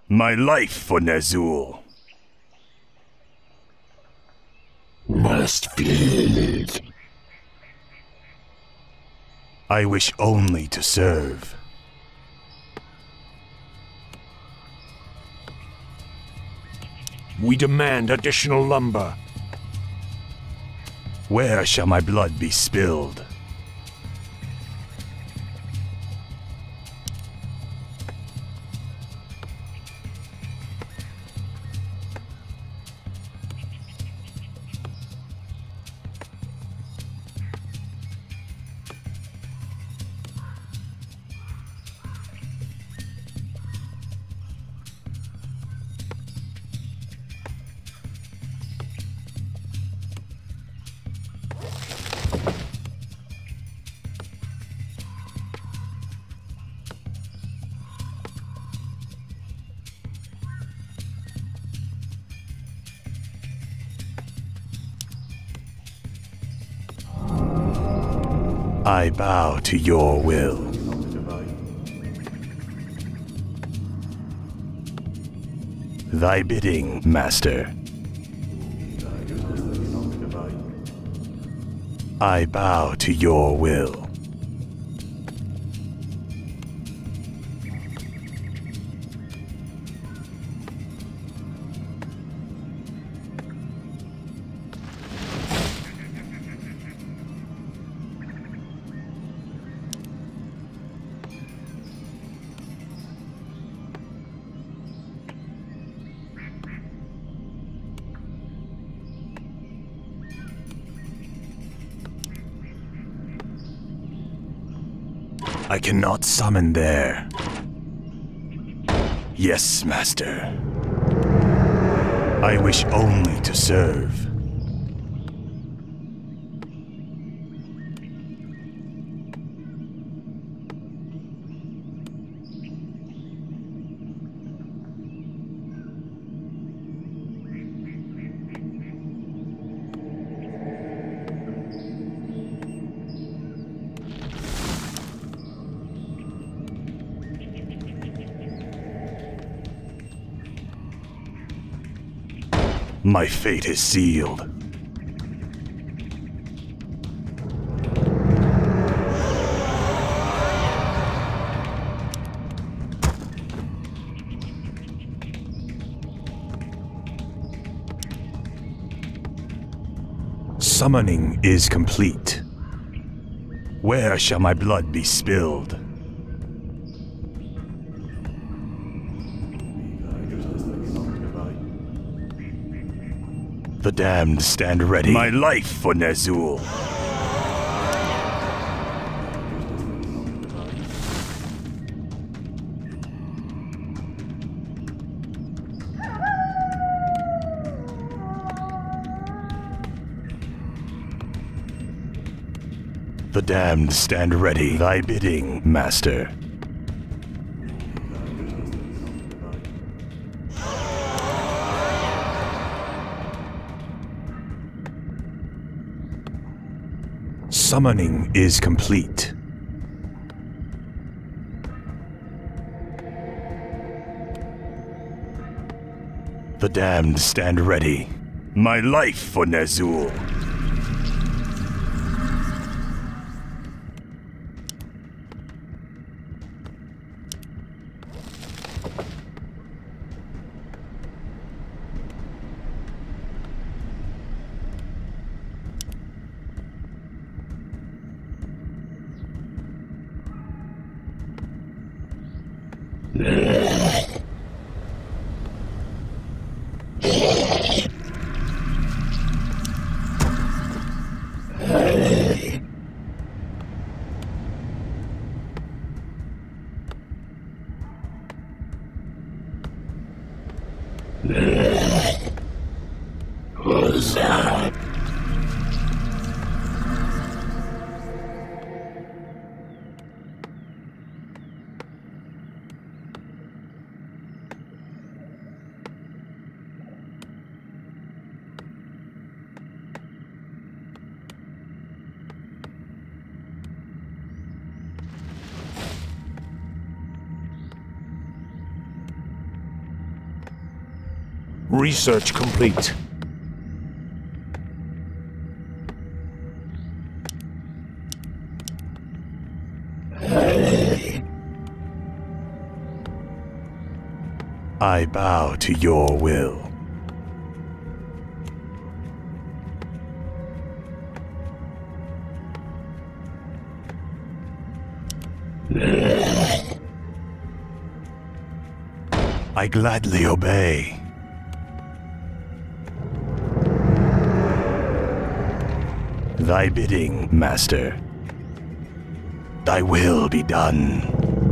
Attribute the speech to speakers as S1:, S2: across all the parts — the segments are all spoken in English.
S1: My life for Ner'zhul.
S2: Must feed.
S1: I wish only to serve.
S3: We demand additional lumber.
S1: Where shall my blood be spilled? I bow to your will. Thy bidding, Master. I bow to your will. I cannot summon there. Yes, Master. I wish only to serve. My fate is sealed. Summoning is complete. Where shall my blood be spilled? The damned stand ready. My life for Ner'zhul. The damned stand ready. Thy bidding, Master. Summoning is complete. The damned stand ready. My life for Ner'zhul.
S2: What's that?
S3: Research complete.
S1: I bow to your will. I gladly obey. Thy bidding, Master. Thy will be done.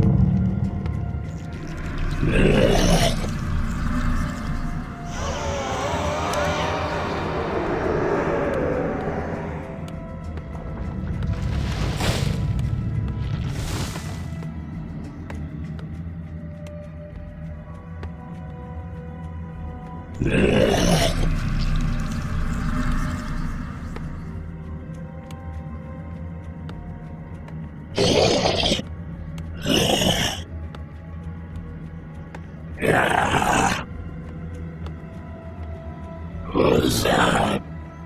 S2: What's up?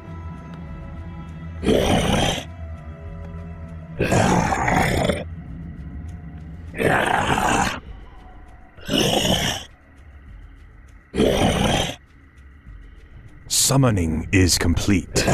S1: Summoning is complete.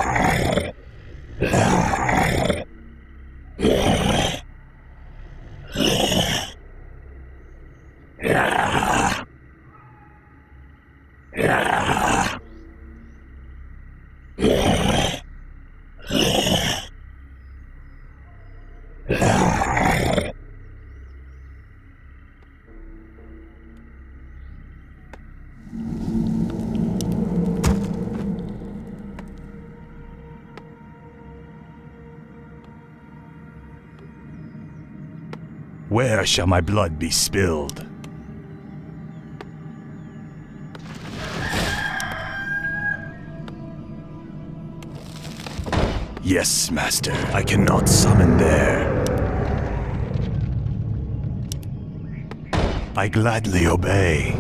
S1: Where shall my blood be spilled? Yes, Master. I cannot summon there. I gladly obey.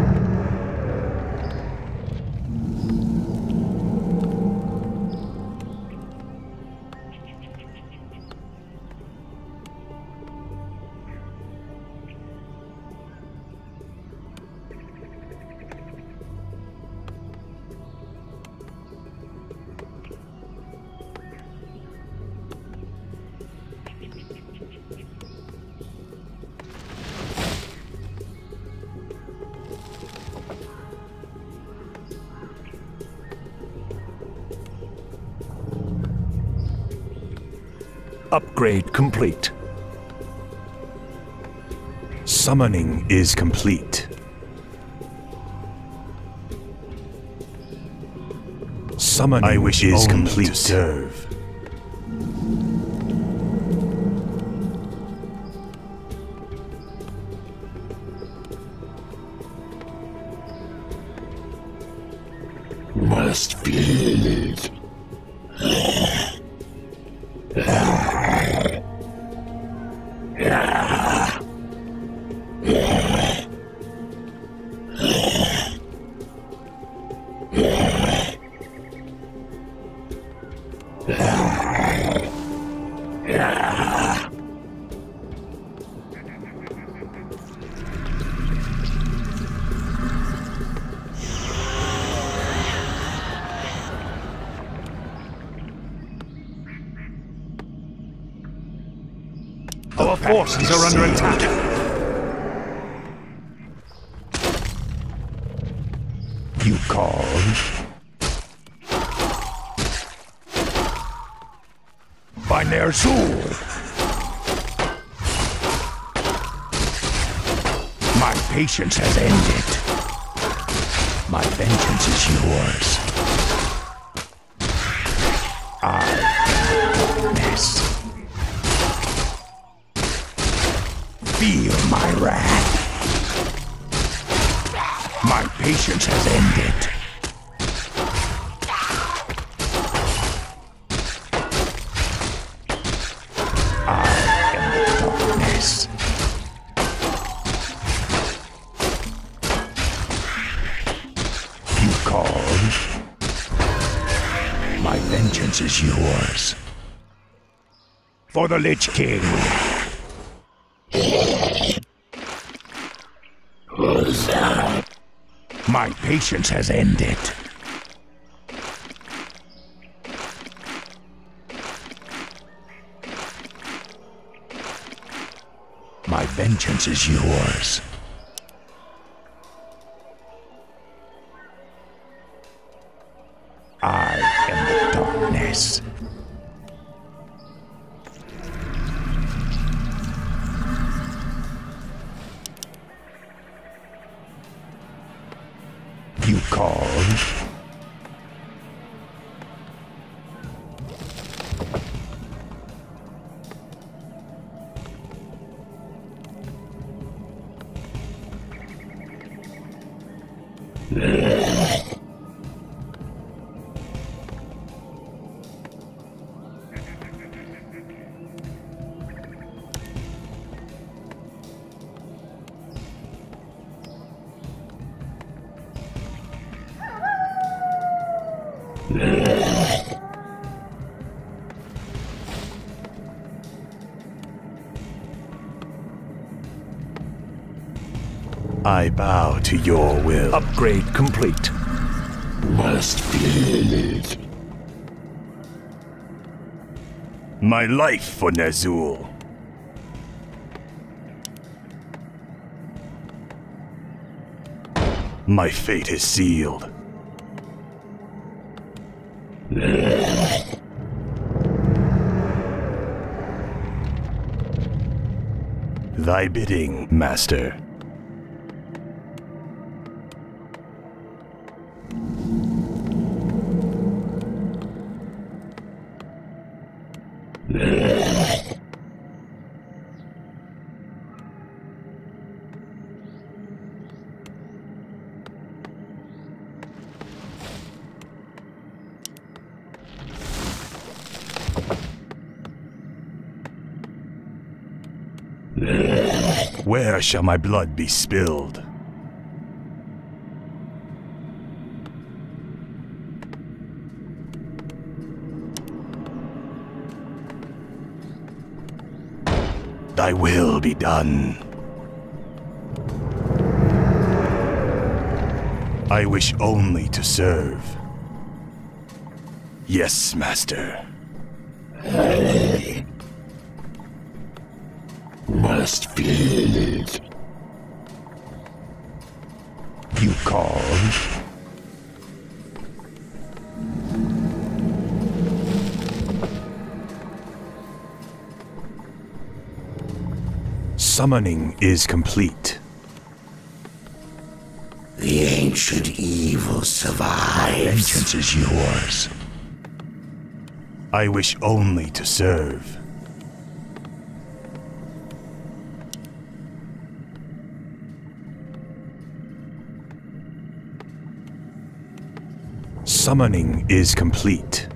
S3: Upgrade complete.
S1: Summoning is complete. Summoning is complete. To serve.
S2: Must feed.
S3: Our forces are under attack.
S2: You called?
S3: By Ner'zhul.
S2: My patience has ended. My vengeance is yours. I am darkness. Feel my wrath. My patience has ended. I am the darkness. vengeance is yours. For the Lich King. My patience has ended. My vengeance is yours. I am the darkness. You called?
S1: I bow to your will.
S3: Upgrade complete.
S2: Must feel it.
S1: My life for Ner'zhul. My fate is sealed. Thy bidding, Master. Where shall my blood be spilled? Thy will be done. I wish only to serve. Yes, Master.
S2: Must feel it. You called?
S1: Summoning is complete.
S2: The ancient evil survives. Vengeance is yours.
S1: I wish only to serve. Summoning is complete.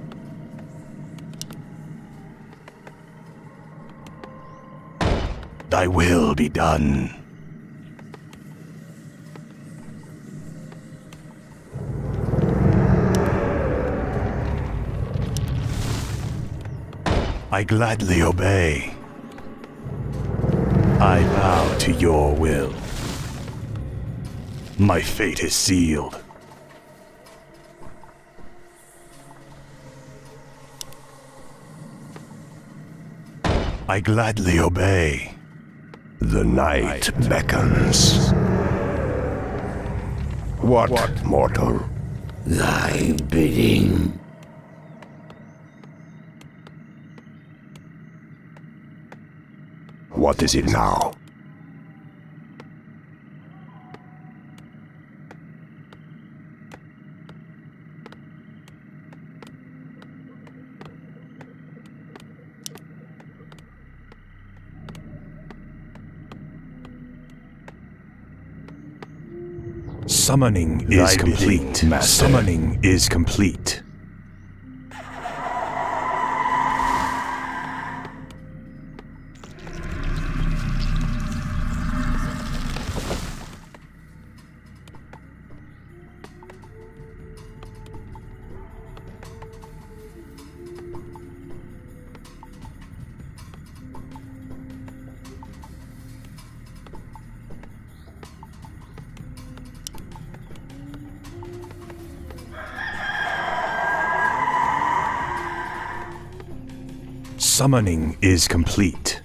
S1: Thy will be done. I gladly obey. I bow to your will. My fate is sealed. I gladly obey.
S2: The night beckons. What, mortal? Thy bidding. What is it now?
S1: Summoning is complete. Summoning is complete. summoning is complete.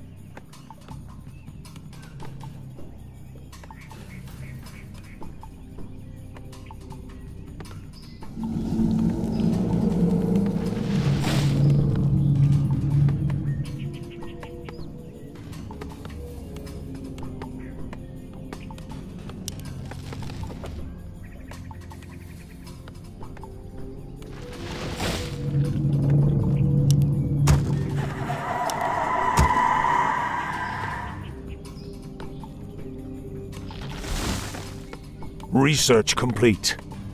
S3: Research complete.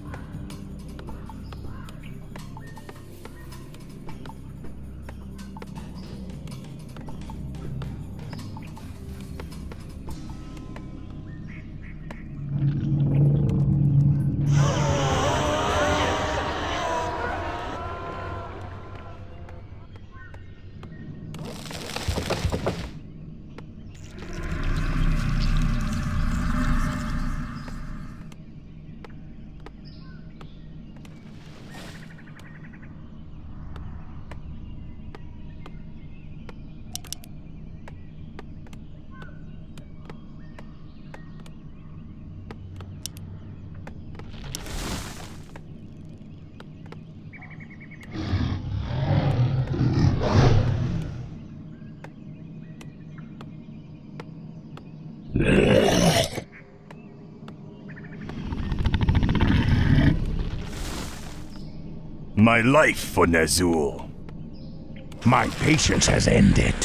S1: My life for Ner'zhul.
S2: My patience has ended.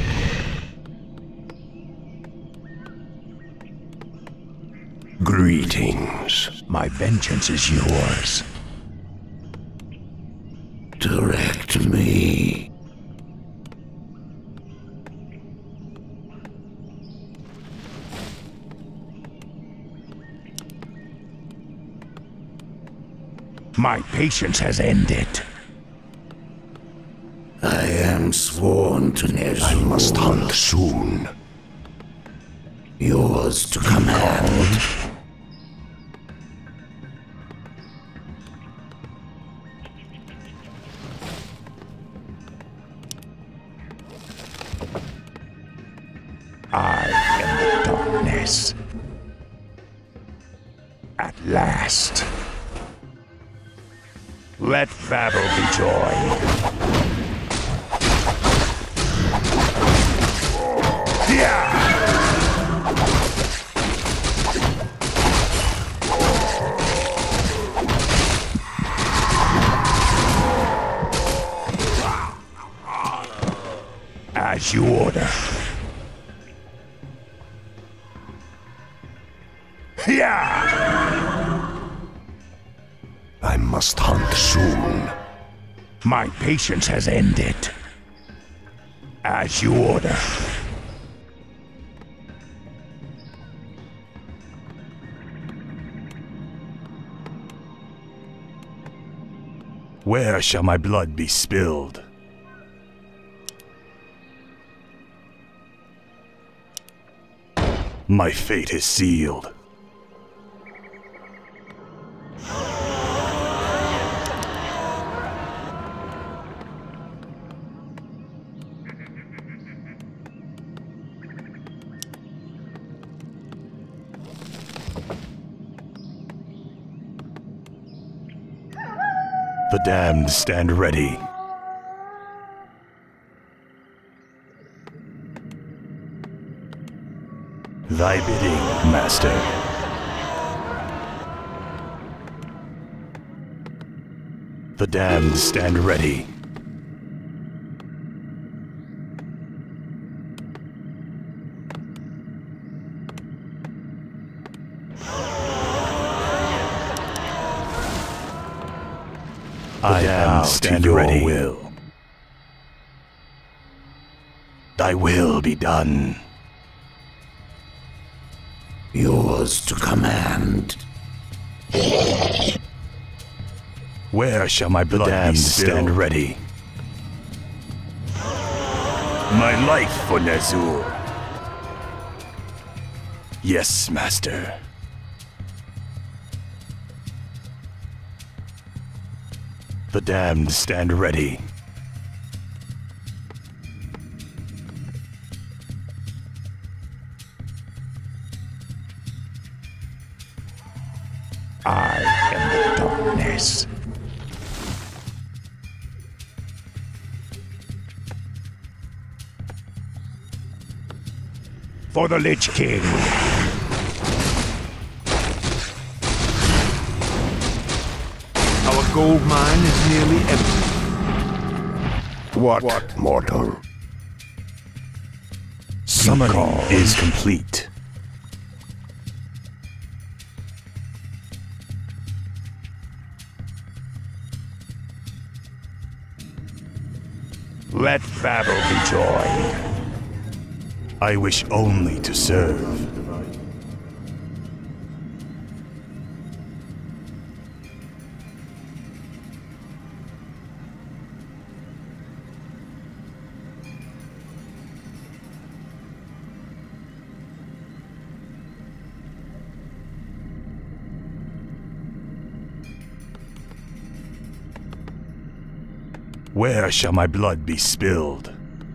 S2: Greetings. My vengeance is yours. Direct me. My patience has ended. I am sworn to Ner'zhul. I must hunt soon. Yours to command. I am the darkness. At last. Let battle be joined. Yeah! As you order. Yeah! I must hunt soon. My patience has ended. As you order.
S1: Where shall my blood be spilled? My fate is sealed. The damned stand ready. Thy bidding, Master. The damned stand ready. I am stand ready. Will. Thy will be done. Yours to command. Where shall my blood be stand ready? My life for Ner'zhul. Yes, Master. The damned stand ready.
S2: I am the darkness. For the Lich King.
S3: Our gold mine is nearly empty.
S2: What mortal?
S1: Summoning is complete.
S2: Let battle be joy.
S1: I wish only to serve. Where shall my blood be spilled?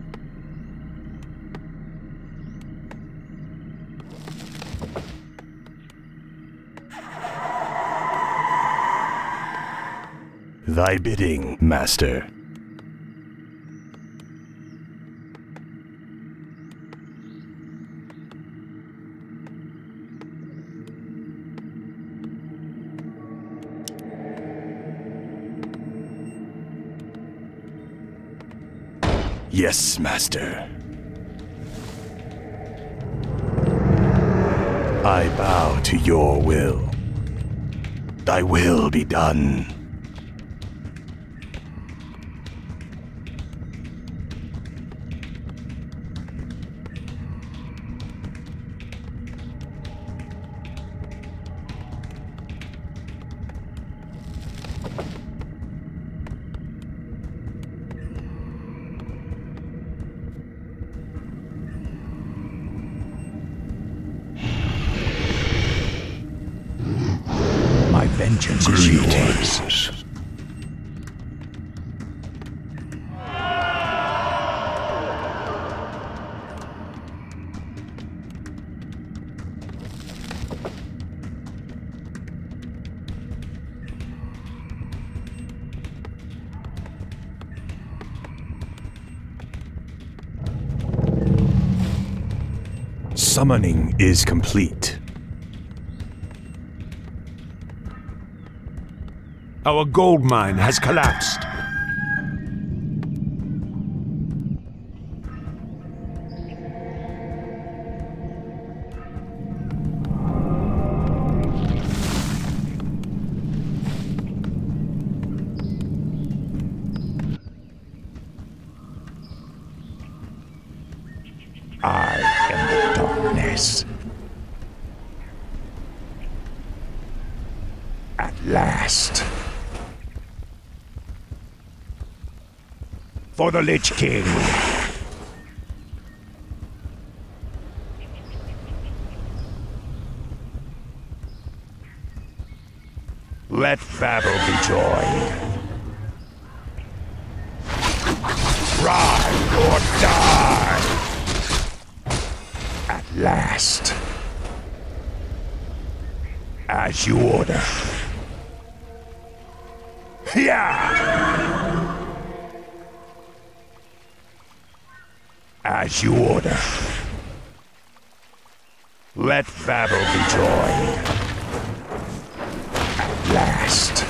S1: Thy bidding, Master. Yes, Master. I bow to your will. Thy will be done.
S2: My vengeance is yours.
S1: Summoning is complete.
S3: Our gold mine has collapsed.
S2: I am the darkness. At last. For the Lich King. Let battle be joy. Ride or die. At last. As you order. Yeah! As you order. Let battle be joy. At last.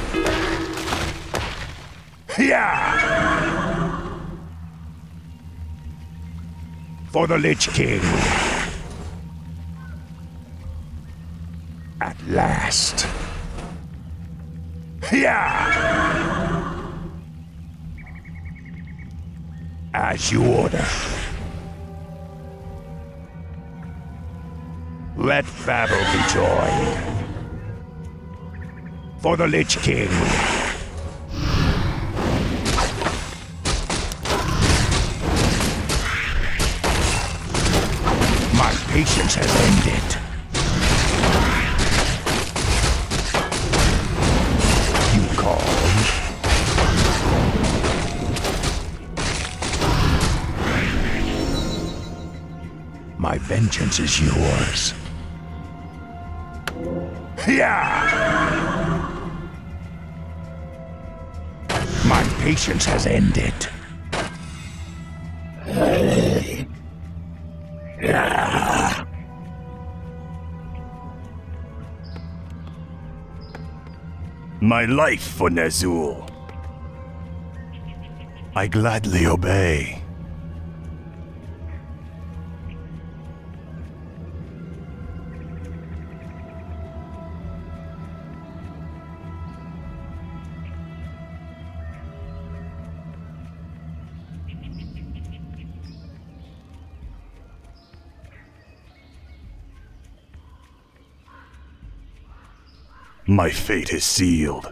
S2: Yeah! For the Lich King. At last. Yeah! As you order. Let battle be joy. For the Lich King. My patience has ended. You called. My vengeance is yours. My patience has ended.
S1: My life for Ner'zhul. I gladly obey. My fate is sealed.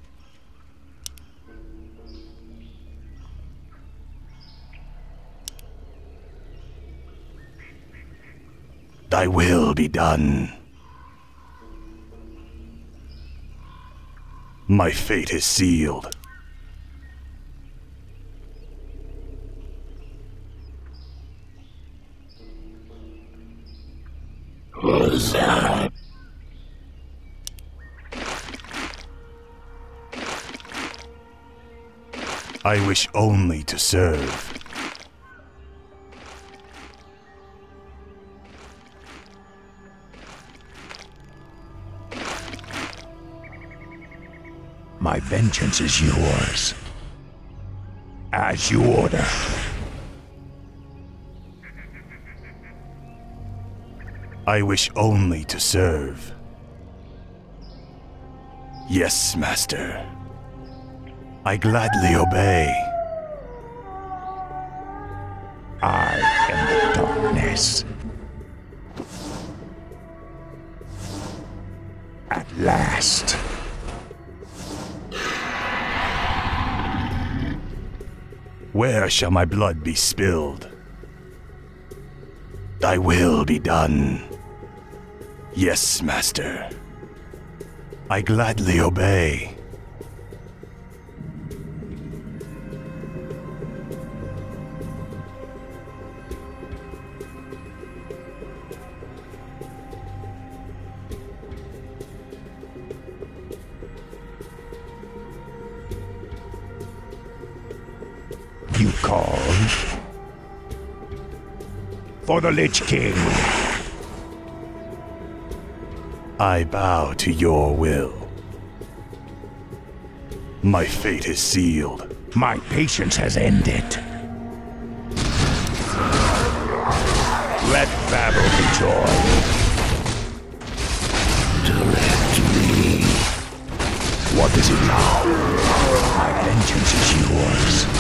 S1: Thy will be done. My fate is sealed.
S2: Who's that?
S1: I wish only to serve.
S2: My vengeance is yours. As you order.
S1: I wish only to serve. Yes, Master. I gladly obey.
S2: I am the darkness. At last.
S1: Where shall my blood be spilled? Thy will be done. Yes, Master. I gladly obey.
S2: You called for the Lich King.
S1: I bow to your will. My fate is sealed.
S2: My patience has ended. Let battle be joy. Direct me. What is it now? My vengeance is yours.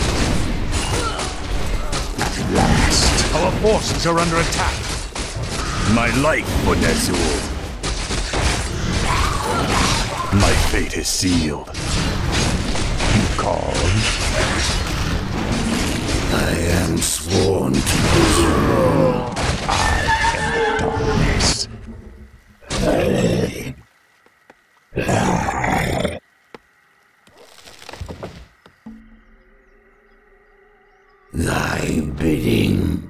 S2: At last.
S3: Our forces are under attack.
S1: My life for Ner'zhul. My fate is sealed.
S2: You called. I am sworn to you. I am the darkness. Thy bidding.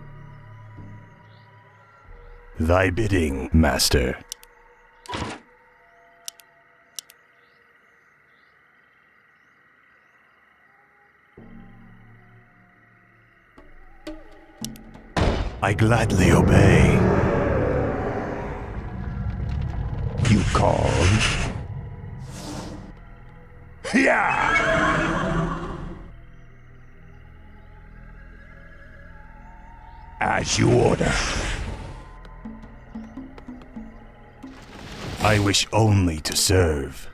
S1: Thy bidding, Master. I gladly obey.
S2: You called. As you order.
S1: I wish only to serve.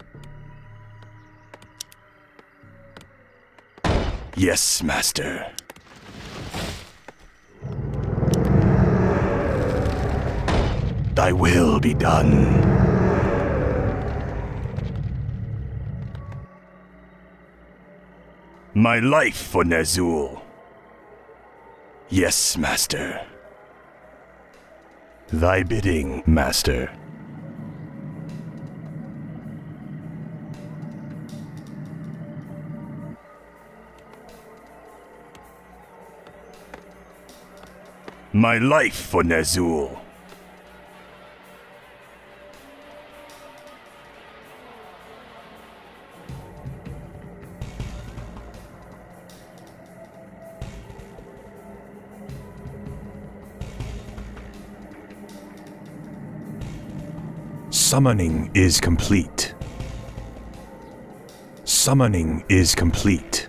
S1: Yes, Master. Thy will be done. My life for Ner'zhul. Yes, Master. Thy bidding, Master. My life for Ner'zhul. Summoning is complete. Summoning is complete.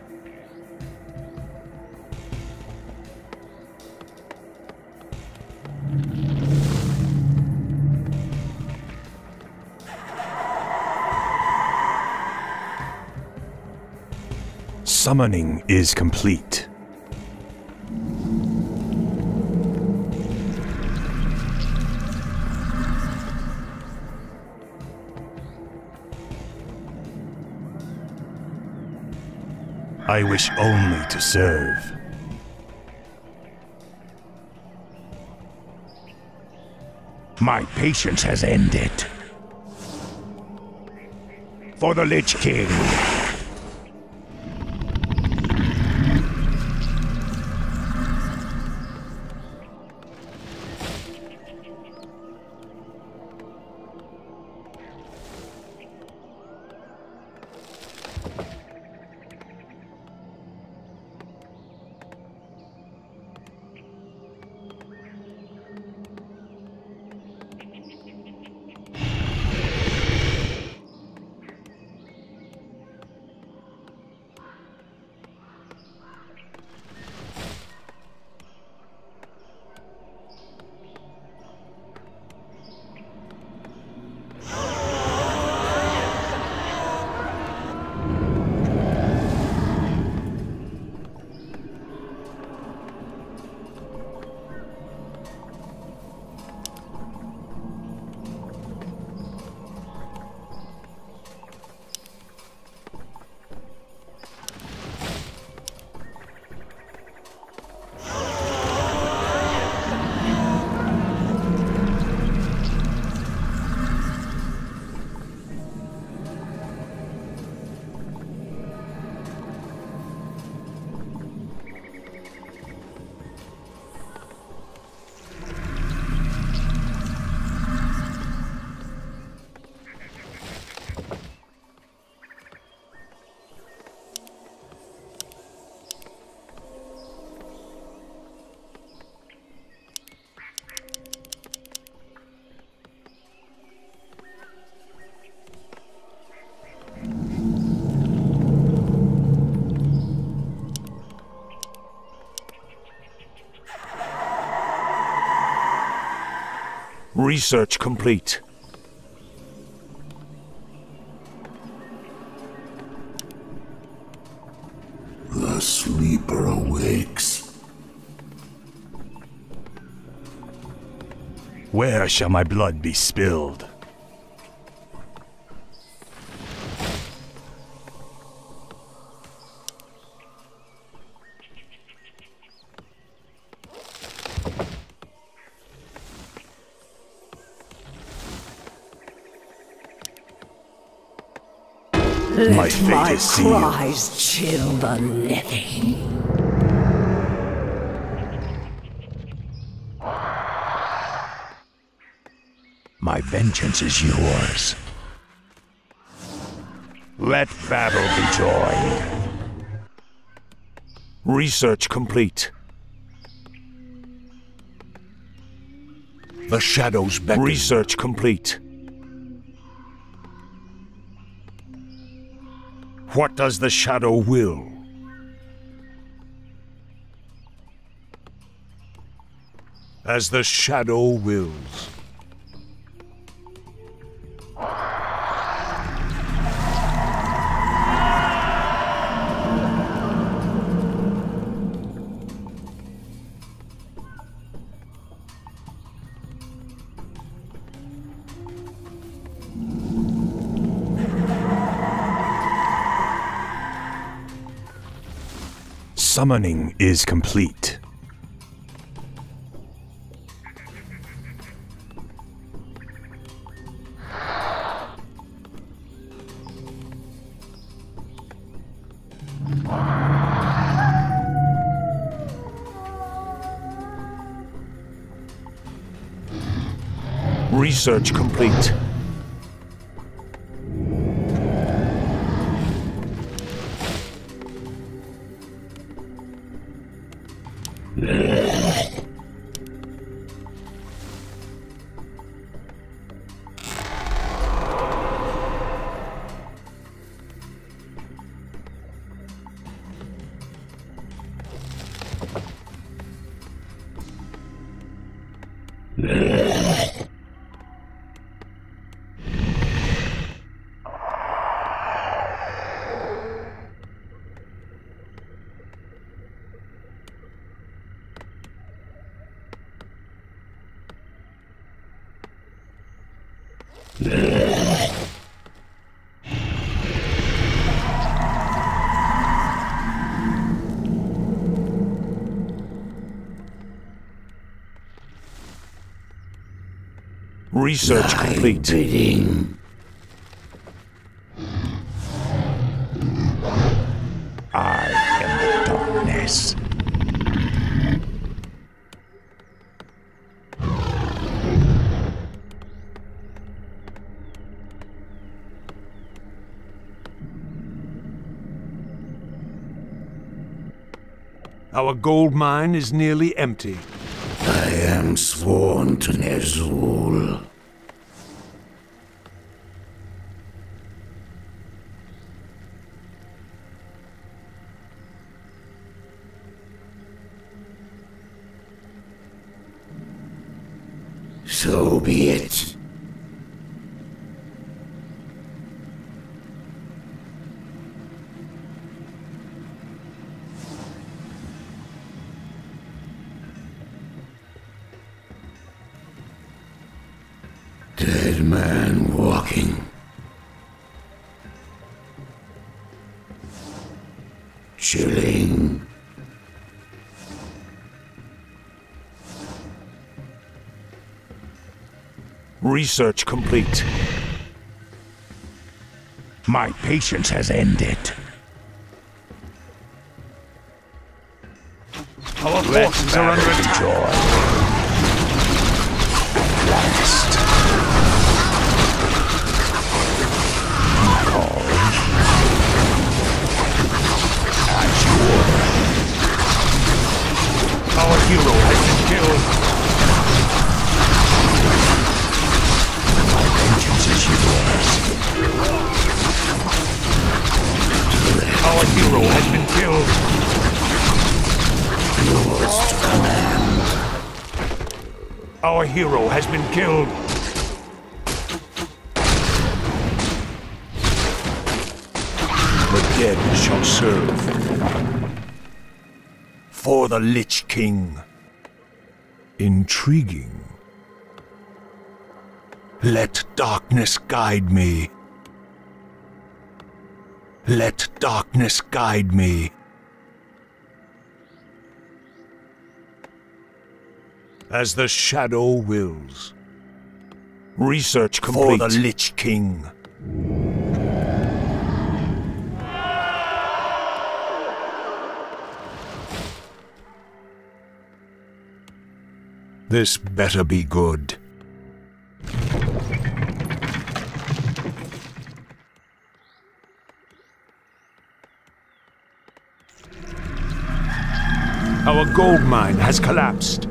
S1: Summoning is complete. I wish only to serve.
S2: My patience has ended. For the Lich King.
S3: Research complete.
S2: The sleeper awakes.
S1: Where shall my blood be spilled? My
S4: Let
S1: fate
S4: my
S1: is sealed.
S4: cries chill the living.
S2: My vengeance is yours. Let battle be joined.
S3: Research complete.
S2: The shadows beckon.
S3: Research complete. What does the shadow will? As the shadow wills.
S1: Summoning is complete.
S3: Research complete. Research
S2: Thy
S3: complete.
S2: bidding. I am the darkness.
S3: Our gold mine is nearly empty.
S2: I am sworn to Ner'zhul. So be it. Dead man walking. Chilling.
S3: Research complete.
S2: My patience has ended.
S3: Our forces are under attack.
S2: Joy. At last. Call. As you order.
S3: Our hero has been killed.
S2: My vengeance is yours.
S3: Our hero has been killed.
S2: Yours to command.
S3: Our hero has been killed. The dead shall serve. For the Lich King. Intriguing. Let darkness guide me. Let darkness guide me. As the shadow wills. Research complete. For the Lich King. This better be good. Our gold mine has collapsed.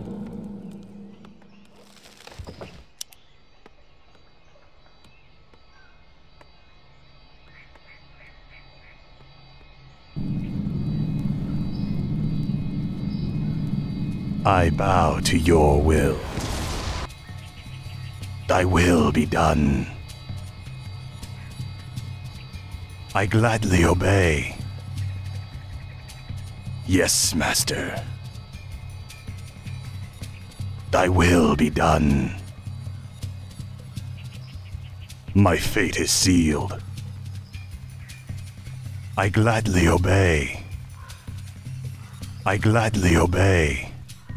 S1: I bow to your will. Thy will be done. I gladly obey. Yes, Master. Thy will be done. My fate is sealed. I gladly obey. I gladly obey.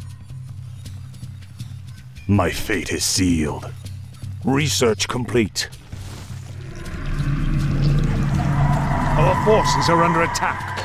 S1: My fate is sealed.
S3: Research complete. Our forces are under attack.